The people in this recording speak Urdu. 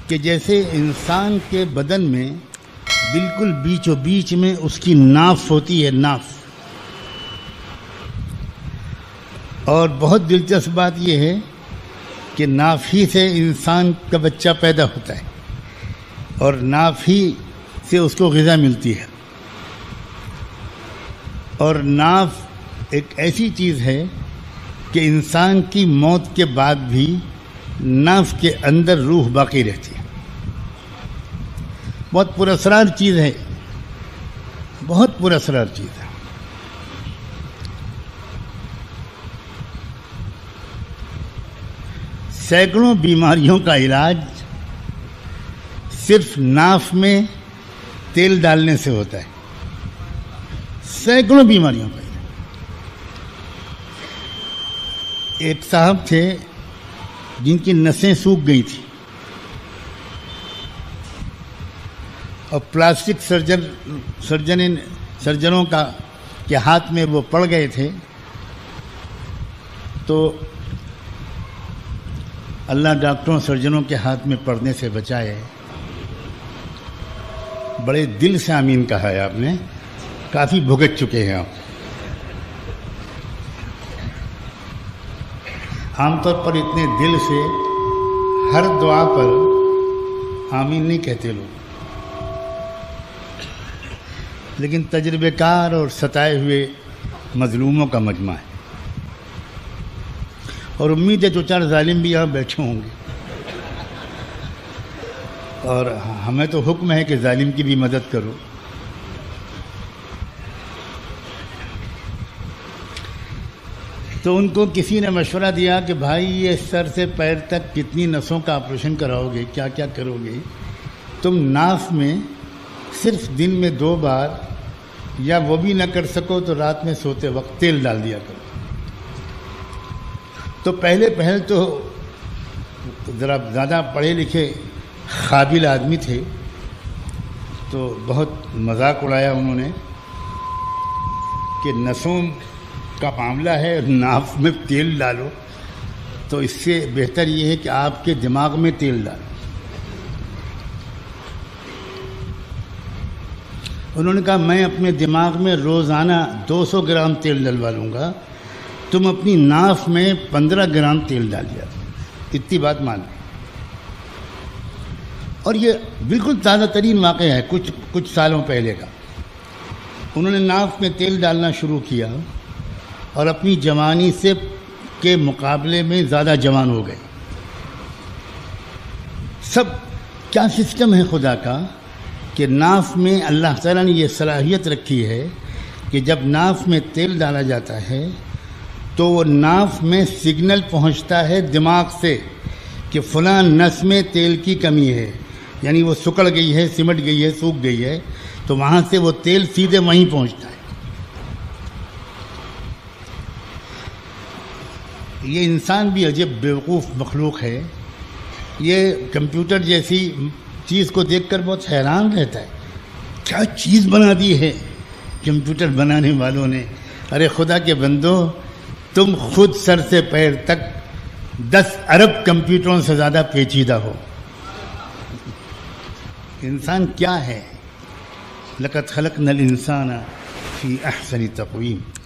کہ جیسے انسان کے بدن میں بالکل بیچوں بیچ میں اس کی ناف ہوتی ہے، ناف. اور بہت دلچسپ بات یہ ہے کہ ناف ہی سے انسان کا بچہ پیدا ہوتا ہے اور ناف ہی سے اس کو غذا ملتی ہے. اور ناف ایک ایسی چیز ہے کہ انسان کی موت کے بعد بھی ناف کے اندر روح باقی رہتی ہے. بہت پراسرار چیز ہے، بہت پراسرار چیز ہے. سینکڑوں بیماریوں کا علاج صرف ناف میں تیل ڈالنے سے ہوتا ہے. سینکڑوں بیماریوں کا علاج. ایک صاحب تھے جن کی نسیں سوکھ گئی تھیں اور پلاسٹک سرجنوں کے ہاتھ میں وہ پڑ گئے تھے. تو اللہ ڈاکٹروں سرجنوں کے ہاتھ میں پڑنے سے بچائے. بڑے دل سے آمین کہا ہے آپ نے، کافی بھگت چکے ہیں آپ. عام طور پر اتنے دل سے ہر دعا پر آمین نہیں کہتے لوگ، لیکن تجربے کار اور ستائے ہوئے مظلوموں کا مجمع ہے. اور امید ہے دو چار ظالم بھی یہاں بیٹھے ہوں گے، اور ہمیں تو حکم ہے کہ ظالم کی بھی مدد کرو. تو ان کو کسی نے مشورہ دیا کہ بھائی یہ سر سے پیر تک کتنی نسوں کا آپریشن کراؤ گے، کیا کیا کرو گے، تم ناف میں صرف دن میں 2 بار یا وہ بھی نہ کر سکو تو رات میں سوتے وقت تیل ڈال دیا کرو. تو پہل تو ذرا زیادہ پڑھے لکھے قابل آدمی تھے، تو بہت مذاق اڑایا انہوں نے کہ نسوں کا معاملہ ہے، ناف میں تیل ڈالو، تو اس سے بہتر یہ ہے کہ آپ کے دماغ میں تیل ڈالو. انہوں نے کہا میں اپنے دماغ میں روزانہ 200 گرام تیل ڈلوا لوں گا، تم اپنی ناف میں 15 گرام تیل ڈال دیا. اتنی بات مان لیں. اور یہ بالکل تازہ ترین واقعہ ہے کچھ سالوں پہلے کا. انہوں نے ناف میں تیل ڈالنا شروع کیا اور اپنی جوانی کے مقابلے میں زیادہ جوان ہو گئے. سب کیا سسٹم ہے خدا کا کہ ناف میں اللہ تعالیٰ نے یہ صلاحیت رکھی ہے کہ جب ناف میں تیل ڈالا جاتا ہے تو وہ ناف میں سگنل پہنچتا ہے دماغ سے کہ فلاں نس میں تیل کی کمی ہے، یعنی وہ سکڑ گئی ہے، سمٹ گئی ہے، سوکھ گئی ہے، تو وہاں سے وہ تیل سیدھے وہیں پہنچتا ہے. یہ انسان بھی عجب بیوقوف مخلوق ہے. یہ کمپیوٹر جیسی چیز کو دیکھ کر بہت حیران رہتا ہے، کیا چیز بنا دی ہے کمپیوٹر بنانے والوں نے. ارے خدا کے بندو، تم خود سر سے پیر تک 10 ارب کمپیوٹروں سے زیادہ پیچیدہ ہو. انسان کیا ہے؟ لقد خلقنا الانسان فی احسن تقویم.